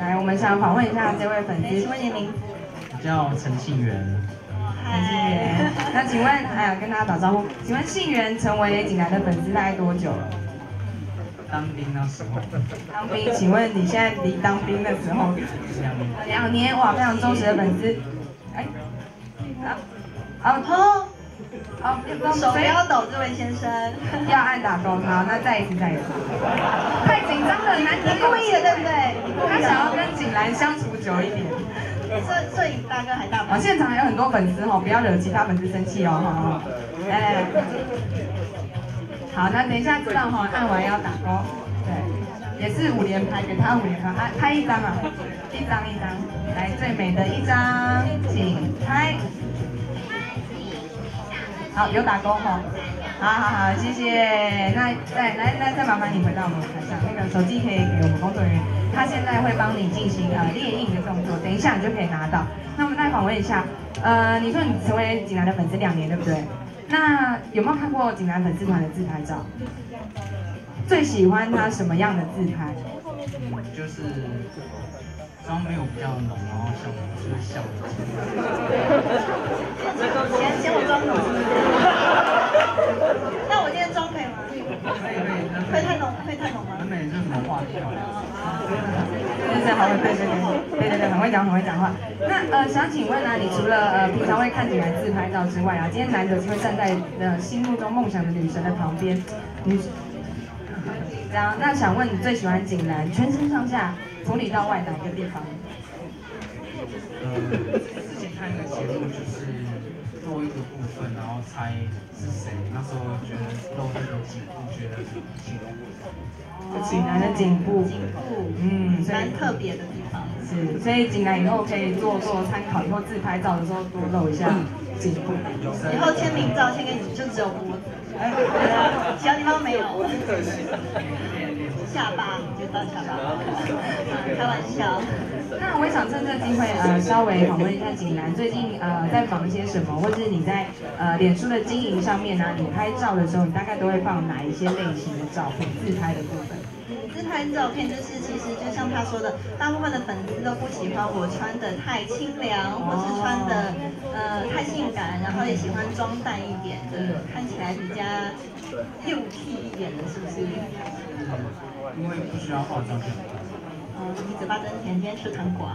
来，我们想访问一下这位粉丝，请问你的名字？ 我叫陈信源。 陈信源，那请问，跟大家打招呼，请问信源成为景兰的粉丝大概多久了？ 当兵那时候。 当兵，请问你现在离当兵的时候？2年，哇，非常忠实的粉丝。哎，好， 手不要抖，这位先生。 要按打勾，好，那再一次。太紧张了，难得故意的，对不对？ 他想要跟景兰相处久一点。 摄影大哥还大好，现场还有很多粉丝不要惹其他粉丝生气哦，来。好，那等一下知道按完要打勾，对，也是5连拍，给他5连拍，拍一张啊，一张，来最美的一张，请拍。好，有打勾好，谢谢。那再麻烦你回到我们台上，那个手机可以给我们工作人员，他现在会帮你进行列印的动作，等一下你就可以拿到。那我们再访问一下，你说你成为景兰的粉丝2年，对不对？那有没有看过景兰粉丝团的自拍照？最喜欢他什么样的自拍？ 就是妆没有比较浓，然后就是笑的。 嫌我妆浓。那我今天妆可以吗？ 可以。 会太浓吗？ 很美，就是浓化漂亮。 对，很会讲话。那想请问你除了平常会看景兰自拍照之外今天难得机会站在心目中梦想的女神的旁边，这样，那想问你最喜欢景兰全身上下从里到外哪一个地方？ 之前看一个节目就是做一个部分，然后猜是谁，那时候觉得露这个颈部觉得很幸福。 景兰的颈部， 蛮特别的地方。 是，所以景兰以后可以做参考，以后自拍照的时候多露一下颈部。 以后签名照先给你，就只有脖子，其他地方没有。下巴就到下巴，开玩笑。 那我也想趁这机会稍微访问一下景兰最近在忙些什么，或者是你在脸书的经营上面你拍照的时候，你大概都会放哪一些类型的照片？自拍的部分。 自拍照片就是其实就像他说的，大部分的粉丝都不喜欢我穿的太清凉，或是穿的太性感，然后也喜欢妆淡一点的，看起来比较幼气一点的，是不是？ 因为不需要化妆。 你嘴巴真甜，今天吃糖果。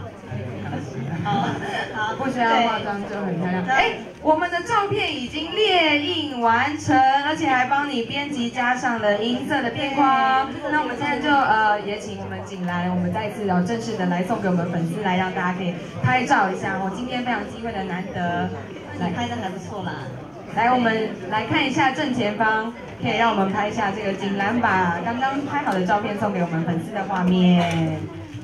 好，不需要化妆就很漂亮。我们的照片已经列印完成，而且还帮你编辑加上了银色的边框。那我们现在就也请我们景兰，我们再一次正式的来送给我们粉丝，来让大家可以拍照一下。今天非常机会的难得， 来拍的还不错啦。 来，我们来看一下正前方，可以让我们拍一下这个景兰把刚刚拍好的照片送给我们粉丝的画面。